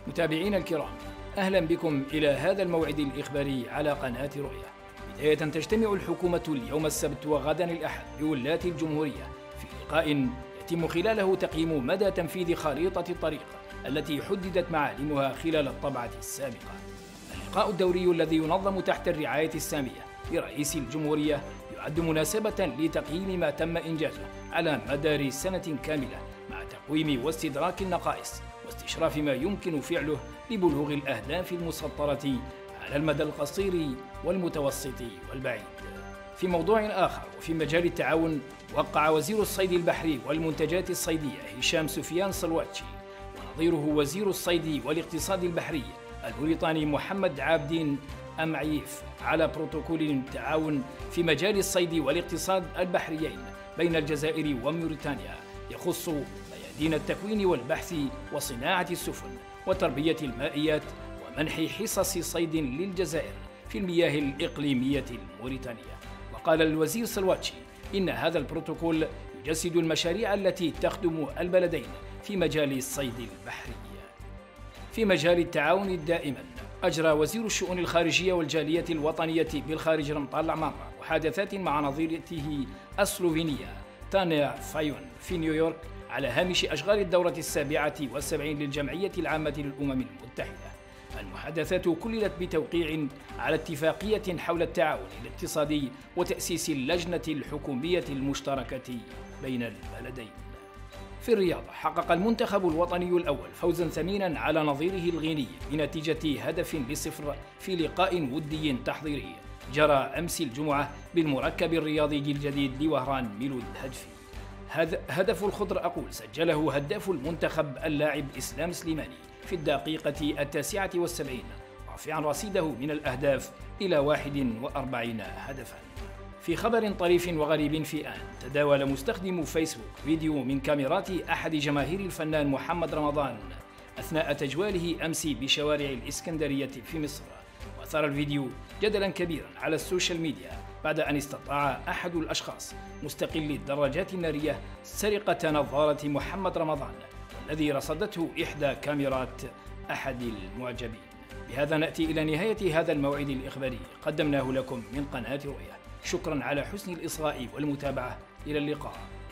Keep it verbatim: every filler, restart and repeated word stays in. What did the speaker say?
متابعينا الكرام، أهلا بكم إلى هذا الموعد الإخباري على قناة رؤيا. بداية تجتمع الحكومة اليوم السبت وغدا الأحد بولاة الجمهورية في لقاء يتم خلاله تقييم مدى تنفيذ خريطة الطريق التي حددت معالمها خلال الطبعة السابقة. اللقاء الدوري الذي ينظم تحت الرعاية السامية لرئيس الجمهورية يعد مناسبة لتقييم ما تم إنجازه على مدار سنة كاملة مع تقويم واستدراك النقائص واستشراف ما يمكن فعله لبلوغ الأهداف المسطرة على المدى القصير والمتوسط والبعيد. في موضوع آخر وفي مجال التعاون، وقع وزير الصيد البحري والمنتجات الصيدية هشام سفيان صلواتشي ونظيره وزير الصيد والاقتصاد البحري البريطاني محمد عابدين أمعيف على بروتوكول تعاون في مجال الصيد والاقتصاد البحريين بين الجزائر وموريتانيا يخص ميادين التكوين والبحث وصناعة السفن وتربية المائيات ومنح حصص صيد للجزائر في المياه الإقليمية الموريتانية. وقال الوزير صلواتشي إن هذا البروتوكول يجسد المشاريع التي تخدم البلدين في مجال الصيد البحري. في مجال التعاون دائما، أجرى وزير الشؤون الخارجية والجالية الوطنية بالخارج رمضان العمارة محادثات مع نظيرته السلوفينية تانيا فايون في نيويورك على هامش أشغال الدورة السابعة والسبعين للجمعية العامة للأمم المتحدة. المحادثات كللت بتوقيع على اتفاقية حول التعاون الاقتصادي وتأسيس اللجنة الحكومية المشتركة بين البلدين. في الرياضة، حقق المنتخب الوطني الأول فوزا ثمينا على نظيره الغيني بنتيجة هدف لصفر في لقاء ودي تحضيري جرى أمس الجمعة بالمركب الرياضي الجديد لوهران ميلود هدفي. هذا هدف الخضر أقول سجله هداف المنتخب اللاعب إسلام سليماني في الدقيقة التاسعة والسبعين، رافعا رصيده من الأهداف إلى واحد وأربعين هدفا. في خبر طريف وغريب في آن، تداول مستخدم فيسبوك فيديو من كاميرات أحد جماهير الفنان محمد رمضان أثناء تجواله أمس بشوارع الإسكندرية في مصر، وأثار الفيديو جدلا كبيرا على السوشيال ميديا بعد أن استطاع أحد الأشخاص مستقل الدراجات النارية سرقة نظارة محمد رمضان، والذي رصدته إحدى كاميرات أحد المعجبين. بهذا نأتي إلى نهاية هذا الموعد الإخباري قدمناه لكم من قناة رؤيا. شكرا على حسن الإصغاء والمتابعة. إلى اللقاء.